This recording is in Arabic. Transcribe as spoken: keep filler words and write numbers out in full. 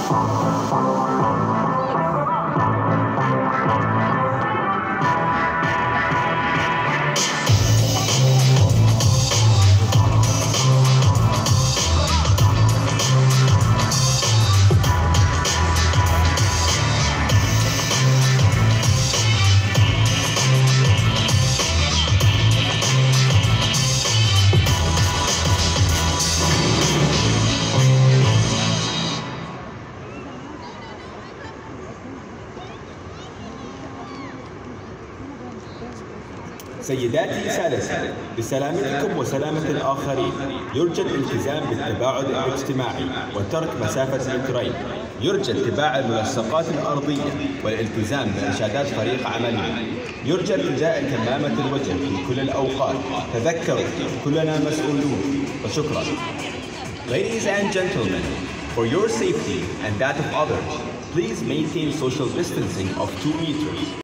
سيداتي سادتي، لسلامتكم وسلامة الآخرين يرجى الالتزام بالتباعد الاجتماعي وترك مسافة مترين. يرجى اتباع الملصقات الأرضية والالتزام بإرشادات فريق عملنا. يرجى ارتداء كمامة الوجه في كل الأوقات. تذكروا كلنا مسؤولون. وشكرا. Ladies and gentlemen, for your safety and that of others, please maintain social distancing of two meters.